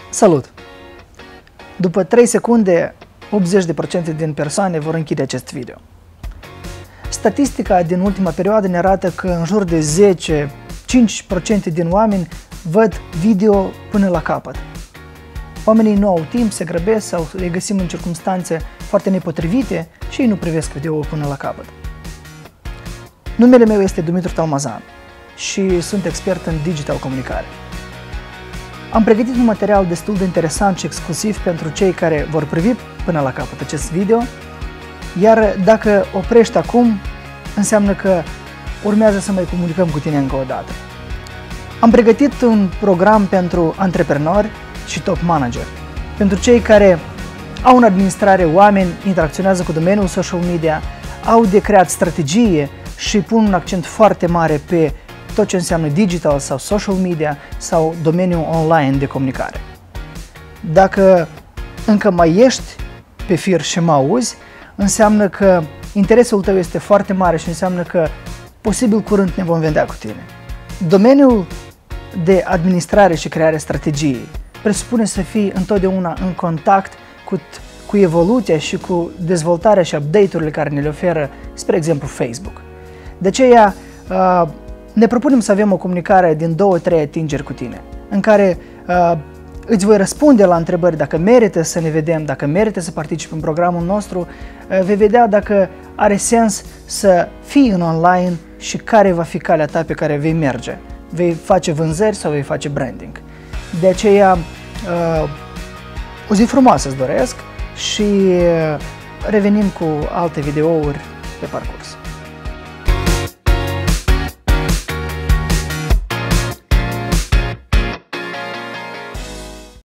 Salut! După 3 secunde, 80% din persoane vor închide acest video. Statistica din ultima perioadă ne arată că în jur de 10-5% din oameni văd video până la capăt. Oamenii nu au timp, se grăbesc sau le găsim în circunstanțe foarte nepotrivite și ei nu privesc video până la capăt. Numele meu este Dumitru Talmazan și sunt expert în digital comunicare. Am pregătit un material destul de interesant și exclusiv pentru cei care vor privi până la capăt acest video, iar dacă oprești acum, înseamnă că urmează să mai comunicăm cu tine încă o dată. Am pregătit un program pentru antreprenori și top manager, pentru cei care au în administrare oameni, interacționează cu domeniul social media, au de creat strategie și pun un accent foarte mare pe tot ce înseamnă digital sau social media sau domeniul online de comunicare. Dacă încă mai ești pe fir și mă auzi, înseamnă că interesul tău este foarte mare și înseamnă că posibil curând ne vom vedea cu tine. Domeniul de administrare și creare strategiei presupune să fii întotdeauna în contact cu evoluția și cu dezvoltarea și update-urile care ne le oferă, spre exemplu, Facebook. De aceea, ne propunem să avem o comunicare din 2-3 atingeri cu tine, în care îți voi răspunde la întrebări dacă merită să ne vedem, dacă merită să participi în programul nostru, vei vedea dacă are sens să fii în online și care va fi calea ta pe care vei merge. Vei face vânzări sau vei face branding. De aceea, o zi frumoasă îți doresc și revenim cu alte videouri pe parcurs.